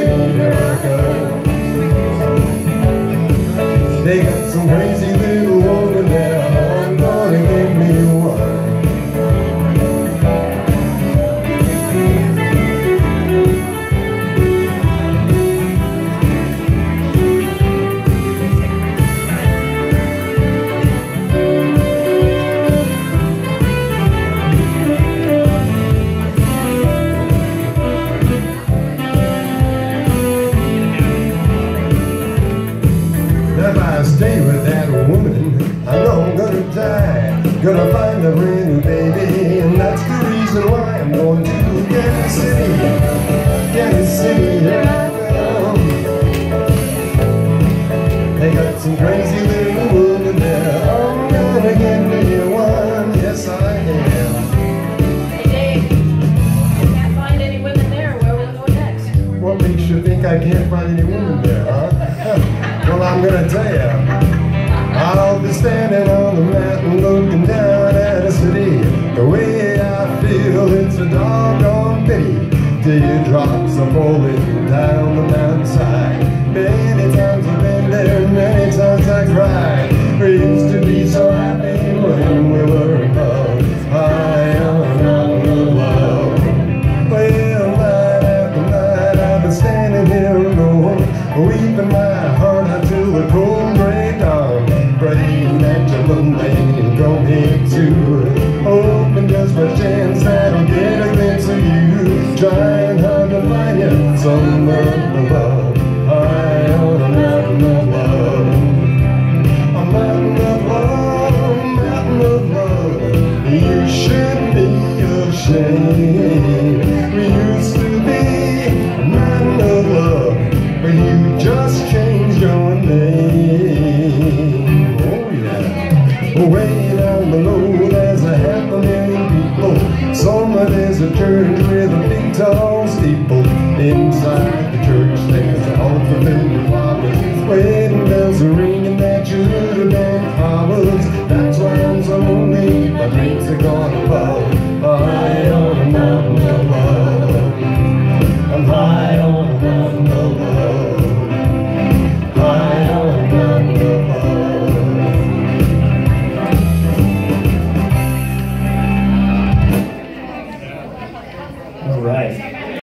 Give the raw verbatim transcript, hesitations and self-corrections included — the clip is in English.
city, here I come. They got some crazy little woman there, I'm gonna give me one. If I stay with that woman, I know I'm gonna die. Gonna find a brand new baby, and that's the reason why I'm going to Kansas City. Kansas City, here I come. They got some crazy little woman there, I'm gonna get me one. Yes, I am. Hey Dave, you can't find any women there. Where will we go next? What makes you think I can't find any women there, huh? Well, I'm gonna tell you, I'll be standing on the mountain looking down at the city. The way I feel, it's a doggone pity. Teardrops are falling down the mountainside. Many times I've been there, many times I cried. We used to be so happy when we were above, high on a mountain of love. Well, night after night I've been standing here alone, weeping my heart out till the cold gray dawn, praying that your love may come here too, hoping just by chance that I'll get a glimpse of you, trying hard to find you somewhere above, high on a mountain of love, a mountain of love, mountain of love. You shouldn't be ashamed. We used to be a mountain of love, but you just changed your name. Oh yeah. Way down below there's a half a million people. Somewhere there's a church with a big tall